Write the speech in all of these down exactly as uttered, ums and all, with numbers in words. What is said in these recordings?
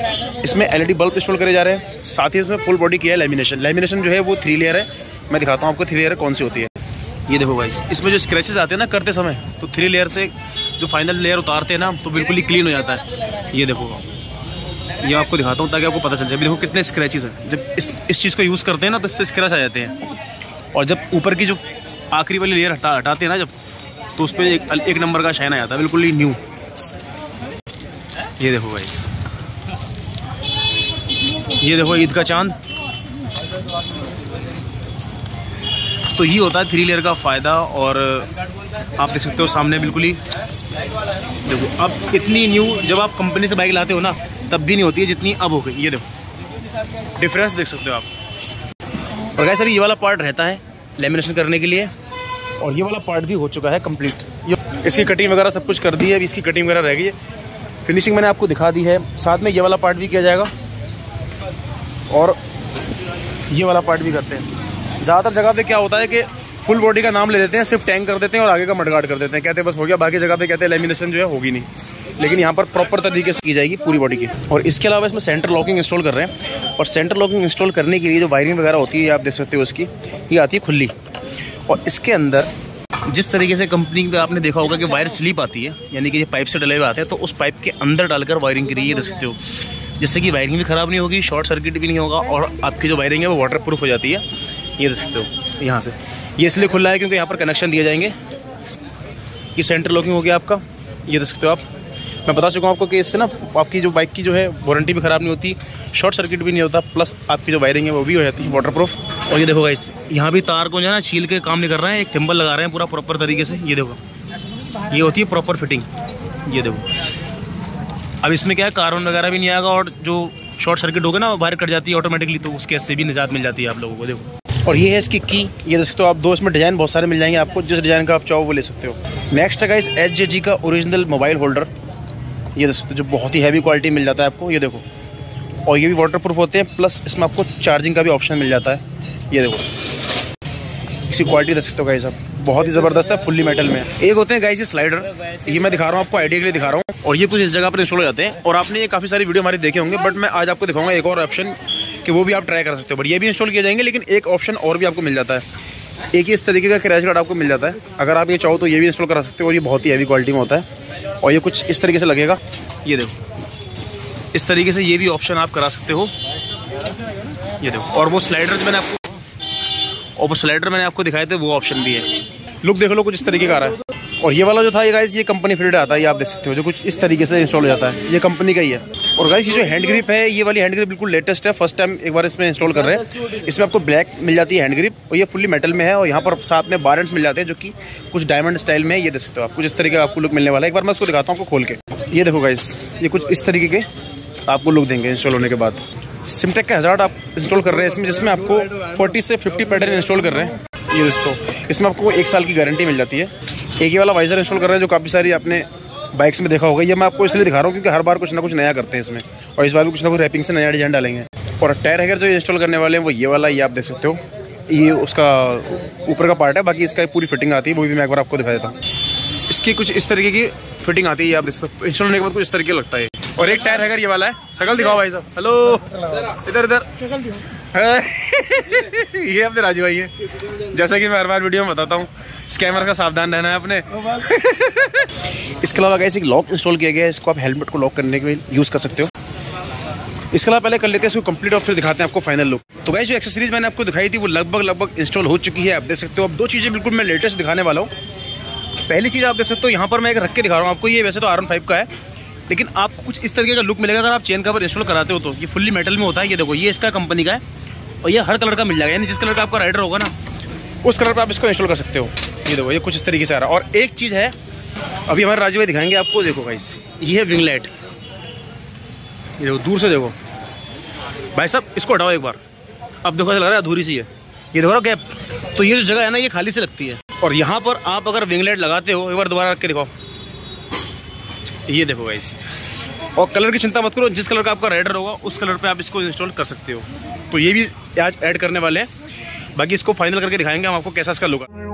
इसमें LED bulb install करे जा रहे हैं। साथ ही इसमें फुल बॉडी किया है लेमिनेशन। लेमिनेशन जो है वो थ्री लेयर है। मैं दिखाता हूँ आपको थ्री लेयर कौन सी होती है। ये देखो गाइस, इसमें जो स्क्रैचेस आते हैं ना करते समय, तो थ्री लेयर से जो फाइनल लेयर उतारते हैं ना तो बिल्कुल ही क्लीन हो जाता है। ये देखो, ये आपको दिखाता हूँ ताकि आपको पता चल जाए। देखो कितने स्क्रैचेस हैं। जब इस इस चीज़ को यूज़ करते हैं ना तो इससे स्क्रैच आ जाते हैं। और जब ऊपर की जो आखिरी वाली लेयर हटा हटाते हैं ना जब, तो उस पर एक, एक नंबर का शाइन आ जाता है, बिल्कुल ही न्यू। ये देखो गाइस, ये देखो ईद का चांद। तो ये होता है थ्री लेयर का फ़ायदा। और आप देख सकते हो सामने बिल्कुल ही देखो, अब इतनी न्यू जब आप कंपनी से बाइक लाते हो ना तब भी नहीं होती है जितनी अब हो गई। ये देखो डिफरेंस देख सकते हो आप। और गाइस सर ये वाला पार्ट रहता है लेमिनेशन करने के लिए, और ये वाला पार्ट भी हो चुका है कंप्लीट। इसकी कटिंग वगैरह सब कुछ कर दी है। अभी इसकी कटिंग वगैरह रह गई है, फिनिशिंग मैंने आपको दिखा दी है। साथ में ये वाला पार्ट भी किया जाएगा और ये वाला पार्ट भी करते हैं। ज़्यादातर जगह पे क्या होता है कि फुल बॉडी का नाम ले देते हैं, सिर्फ टैंक कर देते हैं और आगे का मडगार्ड कर देते हैं, कहते हैं बस हो गया। बाकी जगह पे कहते हैं लेमिनेशन जो है होगी नहीं, लेकिन यहाँ पर प्रॉपर तरीके से की जाएगी पूरी बॉडी की। और इसके अलावा इसमें सेंटर लॉकिंग इंस्टॉल कर रहे हैं। और सेंटर लॉकिंग इंस्टॉल करने के लिए जो वायरिंग वगैरह होती है आप देख सकते हो, उसकी ये आती है खुली। और इसके अंदर जिस तरीके से कंपनी पे आपने देखा होगा कि वायर स्लिप आती है, यानी कि ये पाइप से डले हुए आते हैं, तो उस पाइप के अंदर डालकर वायरिंग करी है, देख सकते हो, जिससे कि वायरिंग भी ख़राब नहीं होगी, शॉर्ट सर्किट भी नहीं होगा और आपकी जो वायरिंग है वो वाटर प्रूफ हो जाती है। ये देख सकते हो यहाँ से। ये इसलिए खुला है क्योंकि यहाँ पर कनेक्शन दिए जाएंगे। ये सेंटर लॉकिंग हो गया आपका, ये देख सकते हो आप। मैं बता चुका हूँ आपको कि इससे ना आपकी जो बाइक की जो है वारंटी भी ख़राब नहीं होती, शॉर्ट सर्किट भी नहीं होता, प्लस आपकी जो वायरिंग है वो भी हो जाती है वाटर प्रूफ। और ये देखो गाइस, यहाँ भी तार को जो है ना छील के काम नहीं कर रहे हैं, एक थिम्बल लगा रहे हैं पूरा प्रॉपर तरीके से। ये देखो, ये होती है प्रॉपर फिटिंग। ये देखो, अब इसमें क्या है, कार्बन वगैरह भी नहीं आएगा और जो शॉर्ट सर्किट होगा ना वो बाहर कट जाती है ऑटोमेटिकली, तो उसके से भी निजात मिल जाती है आप लोगों को। देखो, और ये है इसकी की। ये देख सकते हो आप, दो इसमें डिज़ाइन बहुत सारे मिल जाएंगे आपको, जिस डिज़ाइन का आप चाहो वो ले सकते हो। नेक्स्ट है गाइस एच जे जी का ओरिजिनल मोबाइल होल्डर। ये देख सकते हो, जो बहुत ही हैवी क्वालिटी मिल जाता है आपको। ये देखो, और ये भी वाटर प्रूफ होते हैं, प्लस इसमें आपको चार्जिंग का भी ऑप्शन मिल जाता है। ये देखो, इसकी क्वालिटी देख सकते हो गाइस आप, बहुत ही ज़बरदस्त है, फुल्ली मेटल में। एक होते हैं गाइस ये स्लाइडर, ये मैं दिखा रहा हूँ आपको आइडिया के लिए दिखा रहा हूँ। और ये कुछ इस जगह पर इंस्टॉल हो जाते हैं। और आपने ये काफ़ी सारी वीडियो हमारी देखे होंगे, बट मैं आज आपको दिखाऊंगा एक और ऑप्शन कि वो भी आप ट्राई कर सकते हो। बट ये भी इंस्टॉल किए जाएंगे, लेकिन एक ऑप्शन और भी आपको मिल जाता है। एक ही इस तरीके का क्रैश गार्ड आपको मिल जाता है। अगर आप ये चाहो तो ये भी इंस्टॉल करा सकते हो, और ये बहुत ही हैवी क्वालिटी में होता है। और ये कुछ इस तरीके से लगेगा। ये देखो, इस तरीके से ये भी ऑप्शन आप करा सकते हो। ये देखो, और वो स्लाइडर मैंने आपको और वो स्लाइडर मैंने आपको दिखाए थे, वो ऑप्शन भी है। लुक देख लो, कुछ इस तरीके का आ रहा है। और ये वाला जो था ये गाइस, ये कंपनी फिटेड आता है, ये आप देख सकते हो, जो कुछ इस तरीके से इंस्टॉल हो जाता है, ये कंपनी का ही है। और गाइस ये जो हैंड ग्रिप है, ये वाली हैंड ग्रिप बिल्कुल लेटेस्ट है, फर्स्ट टाइम एक बार इसमें इंस्टॉल कर रहे हैं। इसमें आपको ब्लैक मिल जाती है हैंड ग्रिप, और ये फुल्ली मेटल में है। और यहाँ पर साथ में बार एंड्स मिल जाते हैं, जो कि कुछ डायमंड स्टाइल में है। ये देख सकते हो आप, कुछ इस तरीके का आपको लुक मिलने वाला है। एक बार मैं उसको दिखाता हूँ आपको खोल के। ये देखो गाइस, ये कुछ इस तरीके के आपको लुक देंगे इंस्टॉल होने के बाद। सिमटेक का हज़ार आप इंस्टॉल कर रहे हैं इसमें, जिसमें आपको चालीस से पचास पैटर्न इंस्टॉल कर रहे हैं। ये दोस्तों, इसमें आपको एक साल की गारंटी मिल जाती है। एक ही वाला वाइजर इंस्टॉल कर रहे हैं, जो काफ़ी सारी आपने बाइक्स में देखा होगा। ये मैं आपको इसलिए दिखा रहा हूँ क्योंकि हर बार कुछ ना कुछ नया करते हैं इसमें, और इस बार भी कुछ ना कुछ रैपिंग से नया डिजाइन डालेंगे। और टायर हैगर जो इंस्टॉल करने वाले हैं वो ये वाला, ये आप देख सकते हो, ये उसका ऊपर का पार्ट है। बाकी इसका पूरी फिटिंग आती है, वो भी मैं एक बार आपको दिखा देता हूँ। इसकी कुछ इस तरीके की फिटिंग आती है, ये आप देख सकते हो। इंस्टॉल होने के बाद कुछ इस तरीके लगता है। और एक टायर हैगर ये वाला है। शकल दिखाओ भाई साहब। हेलो, इधर इधर ये अपने राजू भाई है। जैसा कि मैं हर बार वीडियो में बताता हूँ, स्कैमर का सावधान रहना है अपने। इसके अलावा गाइस एक लॉक इंस्टॉल किया गया है, इसको आप हेलमेट को लॉक करने के लिए यूज़ कर सकते हो। इसके अलावा पहले कर लेते हैं इसको कंप्लीट और फिर दिखाते हैं आपको फाइनल लुक। तो गाइस जो एक्सेसरीज मैंने आपको दिखाई थी वो लगभग लगभग इंस्टॉल हो चुकी है, आप देख सकते हो। अब दो चीज़ें बिल्कुल मैं लेटेस्ट दिखाने वाला हूँ। पहली चीज़ आप देख सकते हो, यहाँ पर मैं एक रख के दिखा रहा हूँ आपको। ये वैसे तो आर वन फाइव का है, लेकिन आपको कुछ इस तरीके का लुक मिलेगा अगर आप चेन कवर इंस्टॉल कराते हो तो। ये फुल्ली मेटल में होता है। ये देखो, ये इसका कंपनी का है, और ये हर कलर का मिल जाएगा, यानी जिस कलर का आपका राइडर होगा ना उस कलर पर आप इसको इंस्टॉल कर सकते हो। ये देखो, ये कुछ इस तरीके से आ रहा है। और एक चीज़ है, अभी हमारे राजू भाई दिखाएंगे आपको। देखो गाइस, ये है विंग लाइट। ये देखो, दूर से देखो भाई साहब, इसको हटाओ एक बार। अब देखो, लग रहा है अधूरी सी है। ये देखो गैप, तो ये जो जगह है ना ये खाली से लगती है। और यहाँ पर आप अगर विंग लाइट लगाते हो, एक बार दोबारा रख के दिखाओ। ये देखो गाइस, और कलर की चिंता मत करो, जिस कलर का आपका राइडर होगा उस कलर पे आप इसको इंस्टॉल कर सकते हो। तो ये भी आज ऐड करने वाले हैं। बाकी इसको फाइनल करके दिखाएंगे हम आपको कैसा इसका लुक है।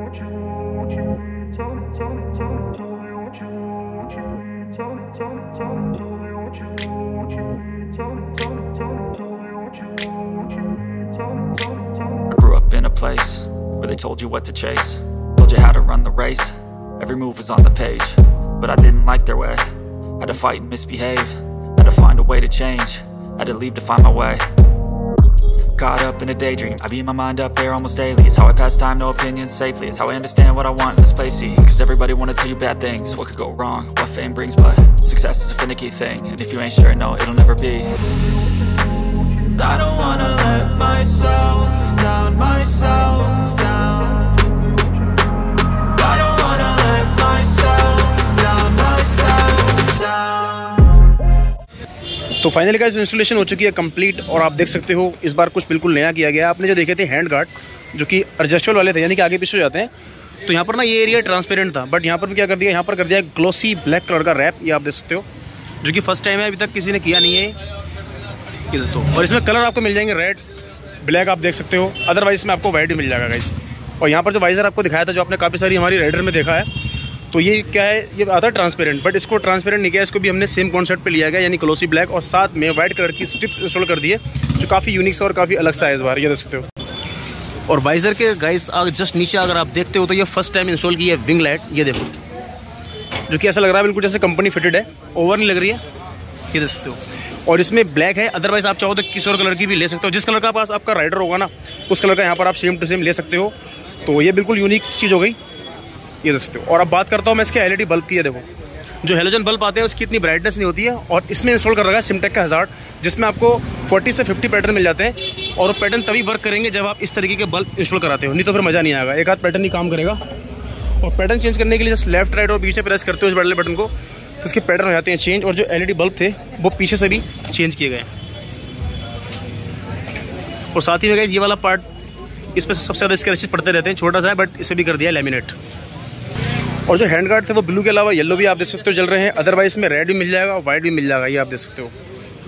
Grew up in a place where they told you what to chase, told you how to run the race, every move was on the page. But I didn't like their way, had to fight and misbehave, had to find a way to change, had to leave to find my way. Caught up in a daydream, I beat my mind up there almost daily. It's how I pass time, no opinions safely. It's how I understand what I want in this place, see. Cause everybody wanna tell you bad things, what could go wrong, what fame brings. But success is a finicky thing, and if you ain't sure, no, it'll never be. I don't wanna let myself down, myself down. I don't wanna let myself down, myself down. तो finally guys installation हो चुकी है complete, और आप देख सकते हो इस बार कुछ बिल्कुल नया किया गया है। आपने जो देखे थे हैंड गार्ड जो कि एडजस्टेबल वाले थे, यानी कि आगे पीछे हो जाते हैं, तो यहाँ पर ना ये एरिया ट्रांसपेरेंट था, बट यहाँ पर भी क्या कर दिया, यहाँ पर कर दिया ग्लोसी ब्लैक कलर का रैप, ये आप देख सकते हो, जो कि फर्स्ट टाइम है, अभी तक किसी ने किया नहीं है ये दोस्तों। और इसमें कलर आपको मिल जाएंगे रेड, ब्लैक आप देख सकते हो, अदरवाइज में आपको वाइट भी मिल जाएगा गाइस। और यहाँ पर जो वाइजर आपको दिखाया था, जो आपने काफ़ी सारी हमारी राइडर में देखा है, तो ये क्या है, ये आता है ट्रांसपेरेंट, बट इसको ट्रांसपेरेंट नहीं किया, इसको भी हमने सेम कॉन्सेप्ट पे लिया गया, यानी ग्लोसी ब्लैक, और साथ में व्हाइट कलर की स्ट्रिप्स इंस्टॉल कर दिए, जो काफ़ी यूनिक सा और काफ़ी अलग सा है इस बार, ये देख सकते हो। और वाइजर के गाइस अगर जस्ट नीचे अगर आप देखते हो तो ये फर्स्ट टाइम इंस्टॉल की है विंग लाइट, ये देखो, जो कि ऐसा लग रहा है बिल्कुल जैसे कंपनी फिटेड है, ओवर नहीं लग रही है, ये देख सकते हो। और इसमें ब्लैक है, अदरवाइज आप चाहो तो किसी और कलर की भी ले सकते हो, जिस कलर का पास आपका राइडर होगा ना, उस कलर का यहाँ पर आप सेम टू सेम ले सकते हो। तो ये बिल्कुल यूनिक चीज़ हो गई, ये देख सकते हो। और अब बात करता हूँ मैं इसके एलईडी बल्ब की है, देखो जो हेलोजन बल्ब आते हैं उसकी इतनी ब्राइटनेस नहीं होती है, और इसमें इंस्टॉल कर रखा है सिमटेक का हज़ार्ड, जिसमें आपको चालीस से पचास पैटर्न मिल जाते हैं, और वो पैटर्न तभी वर्क करेंगे जब आप इस तरीके के बल्ब इंस्टॉल कराते हो, नहीं तो फिर मज़ा नहीं आएगा, एक आध पैटर्न ही काम करेगा। और पैटर्न चेंज करने के लिए जस्ट लेफ्ट राइट और पीछे प्रेस करते हो इस बड़े बटन को, तो इसके पैटर्न हो जाते हैं चेंज, और जो एलईडी बल्ब थे वो पीछे से भी चेंज किए गए। और साथ ही में गाइस ये वाला पार्ट, इस पर सबसे ज़्यादा स्क्रैचेस पड़ते रहते हैं, छोटा सा है बट इसे भी कर दिया लैमिनेट। और जो हैंड गार्ड थे वो ब्लू के अलावा येलो भी आप देख सकते हो चल रहे हैं, अदरवाइज में रेड भी मिल जाएगा, व्हाइट भी मिल जाएगा, ये आप देख सकते हो।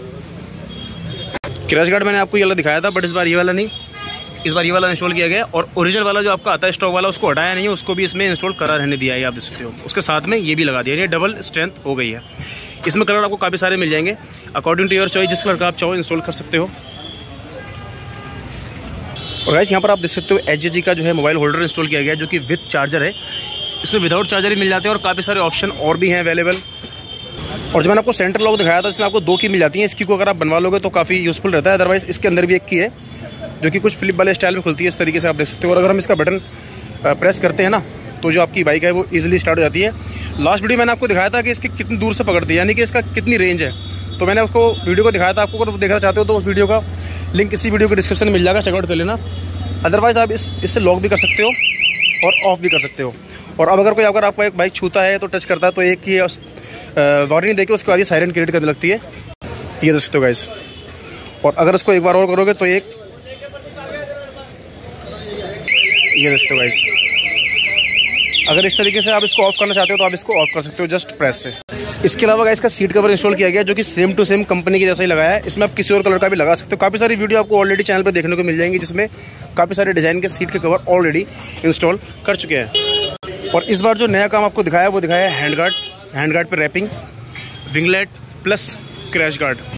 क्रैश गार्ड मैंने आपको ये वाला दिखाया था, बट इस बार ये वाला नहीं, इस बार ये वाला इंस्टॉल किया गया। और ओरिजिनल वाला जो आपका आता है स्टॉक वाला, उसको हटाया नहीं है, उसको भी इसमें इंस्टॉल करा रहने दिया है, आप देख सकते हो। उसके साथ में ये भी लगा दिया, ये डबल स्ट्रेंथ हो गई है। इसमें कलर आपको काफ़ी सारे मिल जाएंगे, अकॉर्डिंग टू योर चॉइस, जिस कलर का आप चाहो इंस्टॉल कर सकते हो। और गाइस यहाँ पर आप देख सकते हो एच जी का जो है मोबाइल होल्डर इंस्टॉल किया गया है, जो कि विद चार्जर है, इसमें विदाउट चार्जर ही मिल जाते हैं, और काफ़ी सारे ऑप्शन और भी हैं अवेलेबल। और जो मैंने आपको सेंटर लॉक दिखाया था, इसमें आपको दो की मिल जाती है, इसकी को अगर आप बनवा लोगे तो काफ़ी यूजफुल रहता है, अदरवाइज इसके अंदर भी एक की है, जो कि कुछ फ्लिप वाले स्टाइल में खुलती है, इस तरीके से आप देख सकते हो। और अगर हम इसका बटन प्रेस करते हैं ना, तो जो आपकी बाइक है वो ईजिली स्टार्ट हो जाती है। लास्ट वीडियो मैंने आपको दिखाया था कि इसकी कितनी दूर से पकड़ती है, यानी कि इसका कितनी रेंज है, तो मैंने उसको वीडियो को दिखाया था। आपको अगर देखना चाहते हो तो उस वीडियो का लिंक इसी वीडियो के डिस्क्रिप्शन में मिल जाएगा, चेकआउट कर लेना। अदरवाइज आप इस इससे लॉक भी कर सकते हो और ऑफ भी कर सकते हो। और अब अगर कोई अगर आपका एक बाइक छूता है तो टच करता है, तो एक ही वार्निंग देके उसके बाद ही सायरन क्रिएट करने लगती है, ये देख सकते हो गाइस। और अगर उसको एक बार और करोगे तो एक, ये देख सकते हो गाइस। अगर इस तरीके से आप इसको ऑफ करना चाहते हो तो आप इसको ऑफ कर सकते हो जस्ट प्रेस से। इसके अलावा गाइस का सीट कवर इंस्टॉल किया गया, जो कि सेम टू सेम कंपनी के जैसा ही लगाया है। इसमें आप किसी और कलर का भी लगा सकते हो। काफ़ी सारी वीडियो आपको ऑलरेडी चैनल पर देखने को मिल जाएंगी, जिसमें काफ़ी सारे डिजाइन के सीट के कवर ऑलरेडी इंस्टॉल कर चुके हैं। और इस बार जो नया काम आपको दिखाया वो दिखाया है हैंड गार्ड, हैंड गार्ड पर wrapping, winglet plus crash guard.